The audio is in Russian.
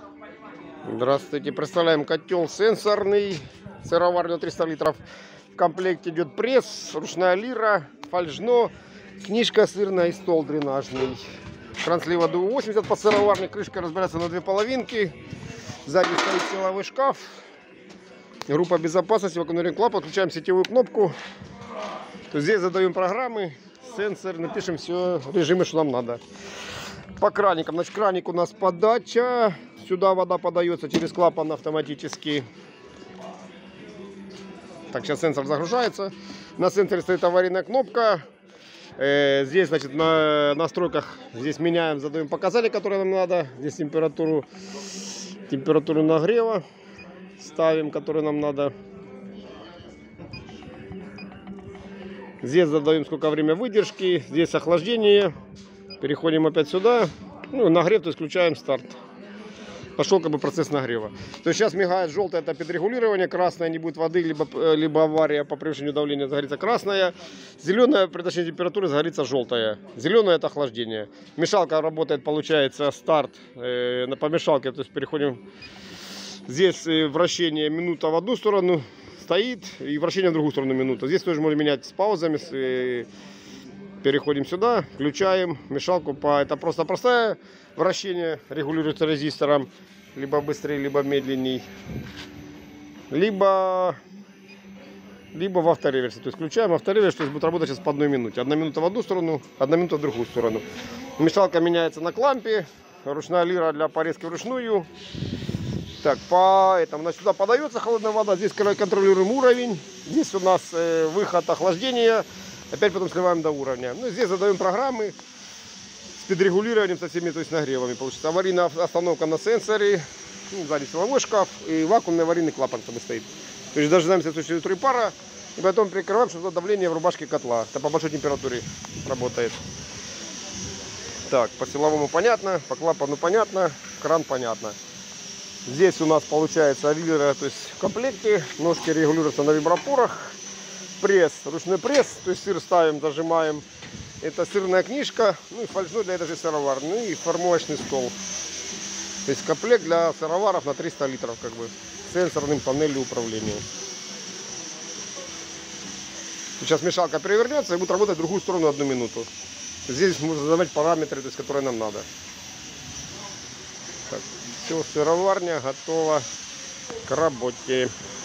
Здравствуйте, представляем котел сенсорный, сыроварня 300 литров. В комплекте идет пресс, ручная лира, фольжно, книжка сырная и стол дренажный. Кранцлива ДУ 80 по сыроварне, крышка разбирается на две половинки. Сзади стоит силовой шкаф. Группа безопасности, вакуумный клапан, включаем сетевую кнопку. То здесь задаем программы, сенсор, напишем все режимы, что нам надо. По краникам, значит, краник у нас подача. Сюда вода подается через клапан автоматически. Так, сейчас сенсор загружается. На сенсоре стоит аварийная кнопка. Здесь, значит, на настройках здесь меняем, задаем показатели, которые нам надо. Здесь температуру нагрева ставим, которую нам надо. Здесь задаем, сколько время выдержки. Здесь охлаждение. Переходим опять сюда. Ну, нагрев, то есть включаем старт. Пошел как бы процесс нагрева. То есть сейчас мигает желтое, это подрегулирование, красное не будет воды, либо авария по превышению давления, загорится красная. Зеленая при уточнении температуры загорится желтая. Зеленое это охлаждение. Мешалка работает, получается, старт по мешалке, то есть переходим. Здесь вращение минута в одну сторону стоит и вращение в другую сторону минута. Здесь тоже можно менять с паузами. Переходим сюда, включаем мешалку. Это просто простое вращение, регулируется резистором. Либо быстрее, либо медленней. Либо в автореверсе. То есть включаем автореверс, то есть будет работать сейчас по 1 минуте. 1 минута в одну сторону, 1 минута в другую сторону. Мешалка меняется на клампе. Ручная лира для порезки вручную. Так, значит, сюда подается холодная вода. Здесь контролируем уровень. Здесь у нас выход охлаждения. Опять потом сливаем до уровня. Ну, здесь задаем программы с подрегулированием, со всеми, то есть нагревами. Получится аварийная остановка на сенсоре. Ну, сзади силовой шкаф и вакуумный аварийный клапан там стоит. То есть дожидаемся следующей пара и потом прикрываем, чтобы давление в рубашке котла. Это по большой температуре работает. Так, по силовому понятно, по клапану понятно, кран понятно. Здесь у нас получается лира, то есть в комплекте. Ножки регулируются на вибропорах. Пресс, ручной пресс, то есть сыр ставим, зажимаем. Это сырная книжка, ну и фольжной для этой же сыроварни, ну и формовочный стол. То есть комплект для сыроваров на 300 литров, как бы, с сенсорным панелью управления. Сейчас мешалка перевернется и будет работать в другую сторону 1 минуту. Здесь можно задавать параметры, то есть, которые нам надо. Так, все, сыроварня готова к работе.